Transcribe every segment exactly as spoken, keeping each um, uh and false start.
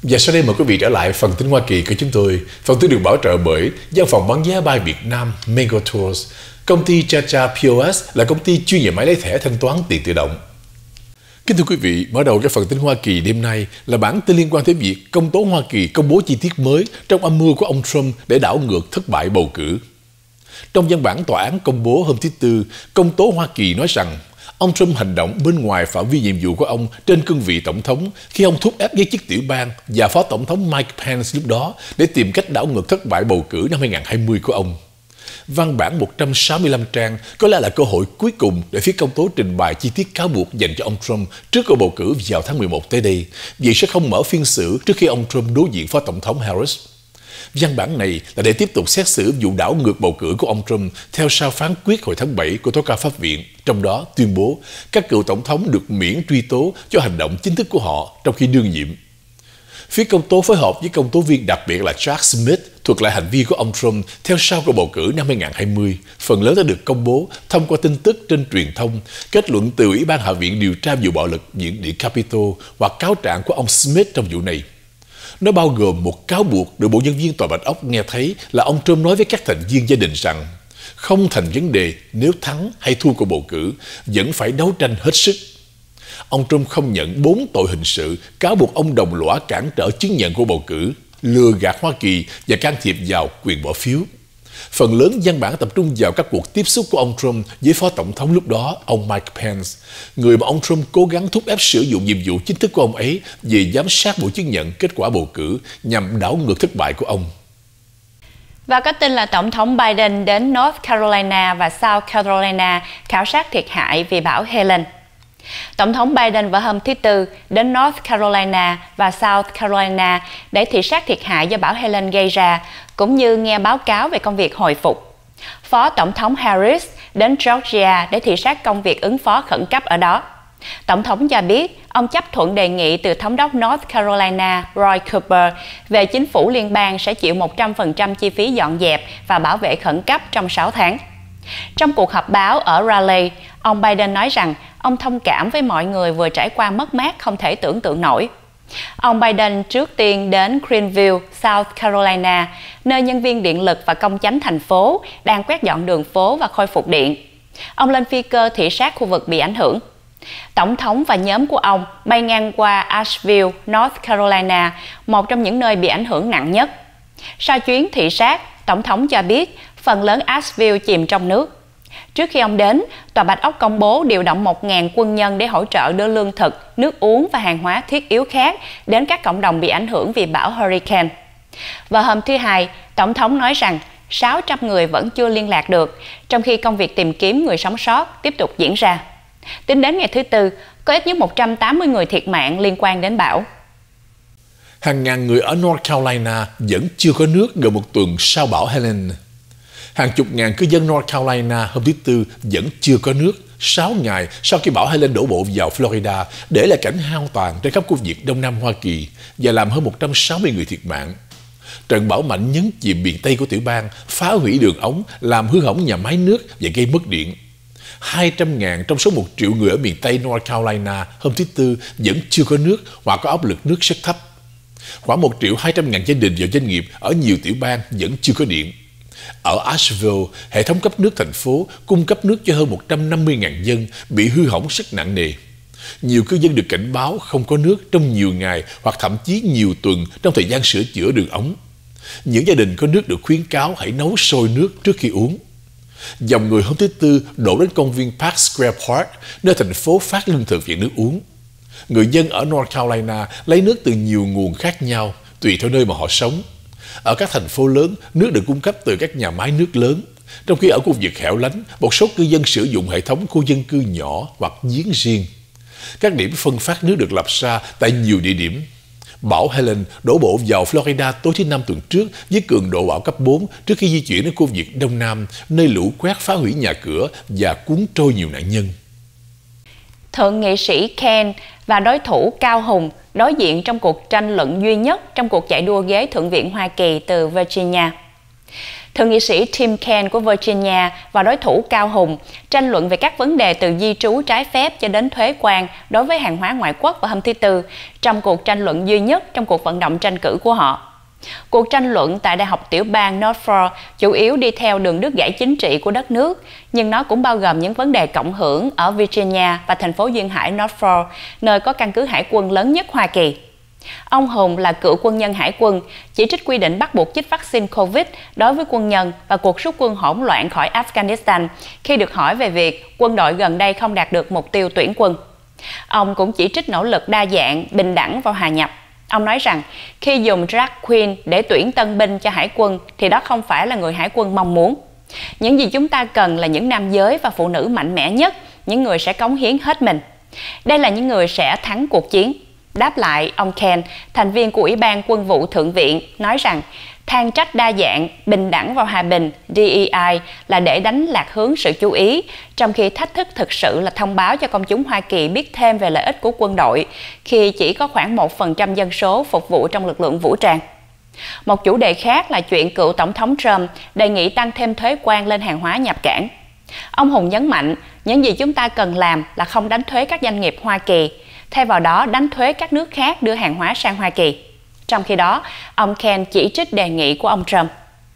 Và sau đây mời quý vị trở lại phần tin Hoa Kỳ của chúng tôi. Phần tin được bảo trợ bởi văn phòng bán vé bay Việt Nam Mango Tours. Công ty Chacha pê ô ét là công ty chuyên về máy lấy thẻ thanh toán tiền tự động. Kính thưa quý vị, mở đầu cho phần tin Hoa Kỳ đêm nay là bản tin liên quan tới việc công tố Hoa Kỳ công bố chi tiết mới trong âm mưu của ông Trump để đảo ngược thất bại bầu cử. Trong văn bản tòa án công bố hôm thứ Tư, công tố Hoa Kỳ nói rằng ông Trump hành động bên ngoài phạm vi nhiệm vụ của ông trên cương vị tổng thống khi ông thúc ép giới chức tiểu bang và phó tổng thống Mike Pence lúc đó để tìm cách đảo ngược thất bại bầu cử năm hai nghìn không trăm hai mươi của ông. Văn bản một trăm sáu mươi lăm trang có lẽ là cơ hội cuối cùng để phía công tố trình bày chi tiết cáo buộc dành cho ông Trump trước cuộc bầu cử vào tháng mười một tới đây, vì sẽ không mở phiên xử trước khi ông Trump đối diện phó tổng thống Harris. Văn bản này là để tiếp tục xét xử vụ đảo ngược bầu cử của ông Trump theo sau phán quyết hồi tháng bảy của tố cáo pháp viện, trong đó tuyên bố các cựu tổng thống được miễn truy tố cho hành động chính thức của họ trong khi đương nhiệm. Phía công tố phối hợp với công tố viên đặc biệt là Jack Smith thuật lại hành vi của ông Trump theo sau cuộc bầu cử năm hai nghìn không trăm hai mươi. Phần lớn đã được công bố thông qua tin tức trên truyền thông, kết luận từ Ủy ban Hạ viện điều tra vụ bạo lực diễn điện Capitol hoặc cáo trạng của ông Smith trong vụ này. Nó bao gồm một cáo buộc được bộ nhân viên Tòa Bạch Ốc nghe thấy là ông Trump nói với các thành viên gia đình rằng không thành vấn đề nếu thắng hay thua cuộc bầu cử, vẫn phải đấu tranh hết sức. Ông Trump không nhận bốn tội hình sự cáo buộc ông đồng lõa cản trở chứng nhận của bầu cử, lừa gạt Hoa Kỳ và can thiệp vào quyền bỏ phiếu. Phần lớn văn bản tập trung vào các cuộc tiếp xúc của ông Trump với phó tổng thống lúc đó, ông Mike Pence, người mà ông Trump cố gắng thúc ép sử dụng nhiệm vụ chính thức của ông ấy về giám sát bộ chứng nhận kết quả bầu cử nhằm đảo ngược thất bại của ông. Và có tin là Tổng thống Biden đến North Carolina và South Carolina khảo sát thiệt hại vì bão Helen. Tổng thống Biden vào hôm thứ Tư đến North Carolina và South Carolina để thị sát thiệt hại do bão Helen gây ra, cũng như nghe báo cáo về công việc hồi phục. Phó Tổng thống Harris đến Georgia để thị sát công việc ứng phó khẩn cấp ở đó. Tổng thống cho biết ông chấp thuận đề nghị từ thống đốc North Carolina Roy Cooper về chính phủ liên bang sẽ chịu một trăm phần trăm chi phí dọn dẹp và bảo vệ khẩn cấp trong sáu tháng. Trong cuộc họp báo ở Raleigh, ông Biden nói rằng ông thông cảm với mọi người vừa trải qua mất mát không thể tưởng tượng nổi. Ông Biden trước tiên đến Greenville, South Carolina, nơi nhân viên điện lực và công chánh thành phố đang quét dọn đường phố và khôi phục điện. Ông lên phi cơ thị sát khu vực bị ảnh hưởng. Tổng thống và nhóm của ông bay ngang qua Asheville, North Carolina, một trong những nơi bị ảnh hưởng nặng nhất. Sau chuyến thị sát, Tổng thống cho biết phần lớn Asheville chìm trong nước. Trước khi ông đến, Tòa Bạch Ốc công bố điều động một nghìn quân nhân để hỗ trợ đưa lương thực, nước uống và hàng hóa thiết yếu khác đến các cộng đồng bị ảnh hưởng vì bão Hurricane. Vào hôm thứ Hai, Tổng thống nói rằng sáu trăm người vẫn chưa liên lạc được, trong khi công việc tìm kiếm người sống sót tiếp tục diễn ra. Tính đến ngày thứ Tư, có ít nhất một trăm tám mươi người thiệt mạng liên quan đến bão. Hàng ngàn người ở North Carolina vẫn chưa có nước gần một tuần sau bão Helen. Hàng chục ngàn cư dân North Carolina hôm thứ Tư vẫn chưa có nước sáu ngày sau khi bão Helen đổ bộ vào Florida, để lại cảnh hao tàn trên khắp khu vực Đông Nam Hoa Kỳ và làm hơn một trăm sáu mươi người thiệt mạng. Trận bão mạnh nhấn chìm miền Tây của tiểu bang, phá hủy đường ống, làm hư hỏng nhà máy nước và gây mất điện. hai trăm ngàn trong số một triệu người ở miền Tây North Carolina hôm thứ Tư vẫn chưa có nước hoặc có áp lực nước rất thấp. Khoảng một triệu hai trăm ngàn gia đình và doanh nghiệp ở nhiều tiểu bang vẫn chưa có điện. Ở Asheville, hệ thống cấp nước thành phố cung cấp nước cho hơn một trăm năm mươi nghìn dân bị hư hỏng rất nặng nề. Nhiều cư dân được cảnh báo không có nước trong nhiều ngày hoặc thậm chí nhiều tuần trong thời gian sửa chữa đường ống. Những gia đình có nước được khuyến cáo hãy nấu sôi nước trước khi uống. Dòng người hôm thứ Tư đổ đến công viên Park Square Park, nơi thành phố phát lương thực và nước uống. Người dân ở North Carolina lấy nước từ nhiều nguồn khác nhau, tùy theo nơi mà họ sống. Ở các thành phố lớn, nước được cung cấp từ các nhà máy nước lớn, trong khi ở khu vực hẻo lánh, một số cư dân sử dụng hệ thống khu dân cư nhỏ hoặc giếng riêng. Các điểm phân phát nước được lập ra tại nhiều địa điểm. Bão Helen đổ bộ vào Florida tối thứ Năm tuần trước với cường độ bão cấp bốn trước khi di chuyển đến khu vực Đông Nam, nơi lũ quét phá hủy nhà cửa và cuốn trôi nhiều nạn nhân. Thượng nghị sĩ Ken và đối thủ Cao Hùng đối diện trong cuộc tranh luận duy nhất trong cuộc chạy đua ghế Thượng viện Hoa Kỳ từ Virginia. Thượng nghị sĩ Tim Kaine của Virginia và đối thủ Cao Hùng tranh luận về các vấn đề từ di trú trái phép cho đến thuế quan đối với hàng hóa ngoại quốc vào hôm thứ Tư, trong cuộc tranh luận duy nhất trong cuộc vận động tranh cử của họ. Cuộc tranh luận tại Đại học tiểu bang Norfolk chủ yếu đi theo đường đứt gãy chính trị của đất nước, nhưng nó cũng bao gồm những vấn đề cộng hưởng ở Virginia và thành phố duyên hải Norfolk, nơi có căn cứ hải quân lớn nhất Hoa Kỳ. Ông Hùng là cựu quân nhân hải quân, chỉ trích quy định bắt buộc chích vaccine Covid đối với quân nhân và cuộc rút quân hỗn loạn khỏi Afghanistan khi được hỏi về việc quân đội gần đây không đạt được mục tiêu tuyển quân. Ông cũng chỉ trích nỗ lực đa dạng, bình đẳng và hòa nhập. Ông nói rằng khi dùng drag queen để tuyển tân binh cho hải quân thì đó không phải là người hải quân mong muốn. Những gì chúng ta cần là những nam giới và phụ nữ mạnh mẽ nhất, những người sẽ cống hiến hết mình. Đây là những người sẽ thắng cuộc chiến. Đáp lại, ông Kaine, thành viên của Ủy ban Quân vụ Thượng viện, nói rằng than trách đa dạng, bình đẳng và hòa bình D E I là để đánh lạc hướng sự chú ý, trong khi thách thức thực sự là thông báo cho công chúng Hoa Kỳ biết thêm về lợi ích của quân đội khi chỉ có khoảng một phần trăm dân số phục vụ trong lực lượng vũ trang. Một chủ đề khác là chuyện cựu Tổng thống Trump đề nghị tăng thêm thuế quan lên hàng hóa nhập cảng. Ông Hùng nhấn mạnh, những gì chúng ta cần làm là không đánh thuế các doanh nghiệp Hoa Kỳ, thay vào đó đánh thuế các nước khác đưa hàng hóa sang Hoa Kỳ. Trong khi đó, ông Kaine chỉ trích đề nghị của ông Trump.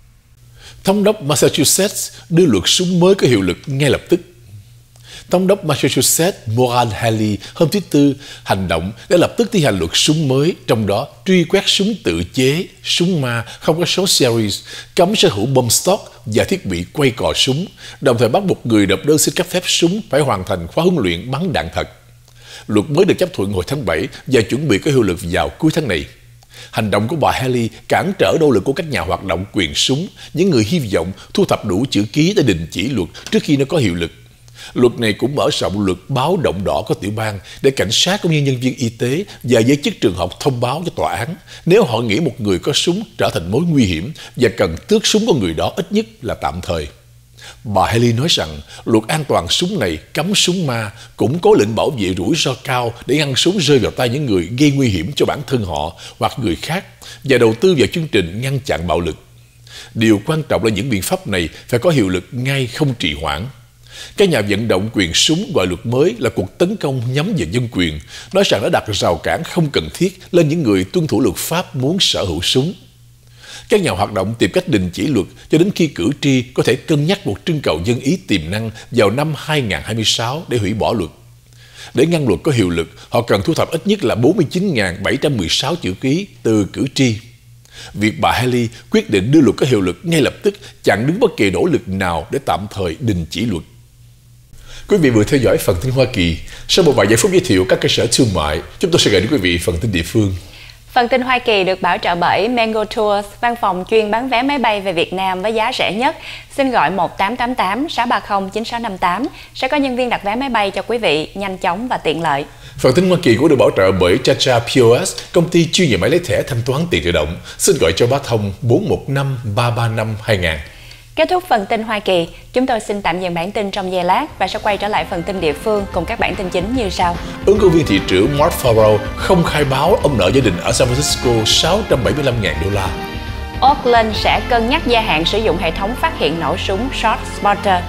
Thống đốc Massachusetts đưa luật súng mới có hiệu lực ngay lập tức. Thống đốc Massachusetts Maura Healey hôm thứ Tư hành động để lập tức thi hành luật súng mới, trong đó truy quét súng tự chế, súng ma không có số series, cấm sở hữu bom stock và thiết bị quay cò súng, đồng thời bắt buộc người nộp đơn xin cấp phép súng phải hoàn thành khóa huấn luyện bắn đạn thật. Luật mới được chấp thuận hồi tháng bảy và chuẩn bị có hiệu lực vào cuối tháng này. Hành động của bà Healey cản trở nỗ lực của các nhà hoạt động quyền súng, những người hy vọng thu thập đủ chữ ký để đình chỉ luật trước khi nó có hiệu lực. Luật này cũng mở rộng luật báo động đỏ của tiểu bang để cảnh sát cũng như nhân viên y tế và giới chức trường học thông báo cho tòa án nếu họ nghĩ một người có súng trở thành mối nguy hiểm và cần tước súng của người đó ít nhất là tạm thời. Bà Healey nói rằng luật an toàn súng này cấm súng ma, củng cố lệnh bảo vệ rủi ro cao để ngăn súng rơi vào tay những người gây nguy hiểm cho bản thân họ hoặc người khác và đầu tư vào chương trình ngăn chặn bạo lực. Điều quan trọng là những biện pháp này phải có hiệu lực ngay, không trì hoãn. Các nhà vận động quyền súng gọi luật mới là cuộc tấn công nhắm vào dân quyền, nói rằng nó đặt rào cản không cần thiết lên những người tuân thủ luật pháp muốn sở hữu súng. Các nhà hoạt động tìm cách đình chỉ luật cho đến khi cử tri có thể cân nhắc một trưng cầu dân ý tiềm năng vào năm hai nghìn không trăm hai mươi sáu để hủy bỏ luật. Để ngăn luật có hiệu lực, họ cần thu thập ít nhất là bốn mươi chín nghìn bảy trăm mười sáu chữ ký từ cử tri. Việc bà Healey quyết định đưa luật có hiệu lực ngay lập tức chặn đứng bất kỳ nỗ lực nào để tạm thời đình chỉ luật. Quý vị vừa theo dõi phần tin Hoa Kỳ. Sau một vài giây phút giới thiệu các cơ sở thương mại, chúng tôi sẽ gửi đến quý vị phần tin địa phương. Phần tin Hoa Kỳ được bảo trợ bởi Mango Tours, văn phòng chuyên bán vé máy bay về Việt Nam với giá rẻ nhất. Xin gọi một tám tám tám sáu ba không chín sáu năm tám, sẽ có nhân viên đặt vé máy bay cho quý vị nhanh chóng và tiện lợi. Phần tin Hoa Kỳ cũng được bảo trợ bởi Cha Cha P O S, công ty chuyên về máy lấy thẻ thanh toán tiền tự động. Xin gọi cho Bá Thông bốn một năm ba ba năm hai nghìn. Kết thúc phần tin Hoa Kỳ, chúng tôi xin tạm dừng bản tin trong giây lát và sẽ quay trở lại phần tin địa phương cùng các bản tin chính như sau. Ứng cử viên thị trưởng Mark Farrow không khai báo ông nợ gia đình ở San Francisco sáu trăm bảy mươi lăm nghìn đô la. Oakland sẽ cân nhắc gia hạn sử dụng hệ thống phát hiện nổ súng Shot Spotter.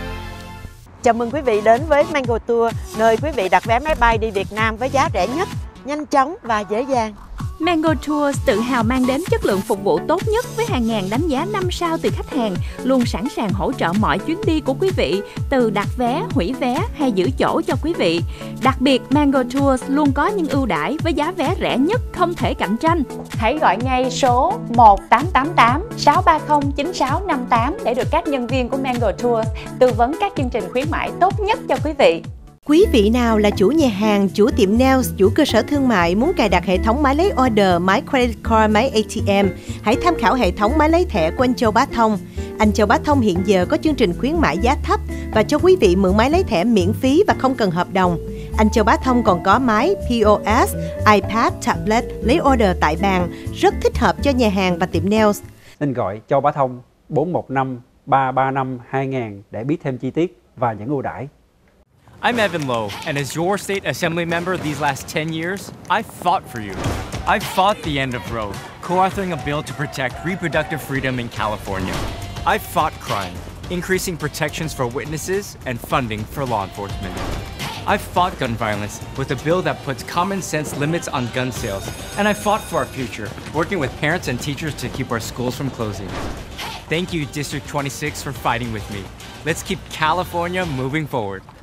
Chào mừng quý vị đến với Mango Tour, nơi quý vị đặt vé máy bay đi Việt Nam với giá rẻ nhất, nhanh chóng và dễ dàng. Mango Tours tự hào mang đến chất lượng phục vụ tốt nhất với hàng ngàn đánh giá năm sao từ khách hàng, luôn sẵn sàng hỗ trợ mọi chuyến đi của quý vị, từ đặt vé, hủy vé hay giữ chỗ cho quý vị. Đặc biệt, Mango Tours luôn có những ưu đãi với giá vé rẻ nhất không thể cạnh tranh. Hãy gọi ngay số một tám tám tám sáu ba không chín sáu năm tám để được các nhân viên của Mango Tours tư vấn các chương trình khuyến mãi tốt nhất cho quý vị. Quý vị nào là chủ nhà hàng, chủ tiệm nails, chủ cơ sở thương mại muốn cài đặt hệ thống máy lấy order, máy credit card, máy A T M, hãy tham khảo hệ thống máy lấy thẻ của anh Châu Bá Thông. Anh Châu Bá Thông hiện giờ có chương trình khuyến mãi giá thấp và cho quý vị mượn máy lấy thẻ miễn phí và không cần hợp đồng. Anh Châu Bá Thông còn có máy P O S, iPad, tablet lấy order tại bàn, rất thích hợp cho nhà hàng và tiệm nails. Nên gọi Châu Bá Thông bốn một năm ba ba năm hai nghìn để biết thêm chi tiết và những ưu đãi. I'm Evan Lowe, and as your state assembly member these last ten years, I fought for you. I fought the end of Roe, co-authoring a bill to protect reproductive freedom in California. I fought crime, increasing protections for witnesses and funding for law enforcement. I fought gun violence with a bill that puts common sense limits on gun sales. And I fought for our future, working with parents and teachers to keep our schools from closing. Thank you, District twenty-six, for fighting with me. Let's keep California moving forward.